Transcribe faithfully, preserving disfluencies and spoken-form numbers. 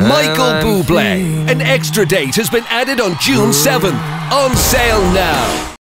Michael Bublé. An extra date has been added on June seventh. On sale now.